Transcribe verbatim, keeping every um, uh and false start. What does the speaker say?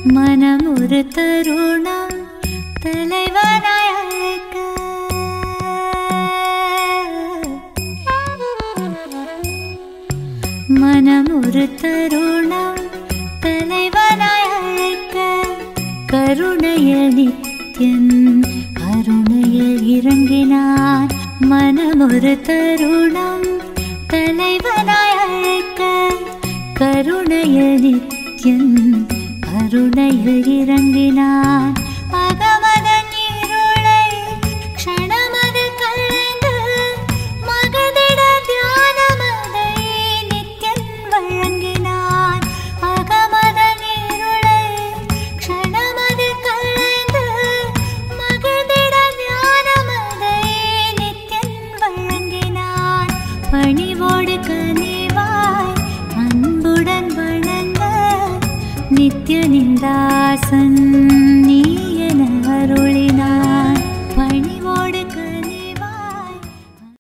மனம் ஒரு தருணம் தலைவனாய் அழைக்க, மனம் ஒரு தருணம் தலைவனாய் அழைக்க, கருணையில் நித்யன் கருணையில் இறங்கினான். மனம் ஒரு தருணம் தலைவனாய் அழைக்க, கருணையில் நித்யன் கருணையில் இறங்கினான். அகமதன் இருளை க்ஷணமதில் களைந்து மகதிட தியானமதை நித்யன் வழங்கினான். அகமதன் இருளை க்ஷணமதில் களைந்து மகதிட தியானமதை நித்யன் வழங்கினான். பணிவோடு கனிவாய் அன்புடன் வணங்க நித்யனின் தாசன்.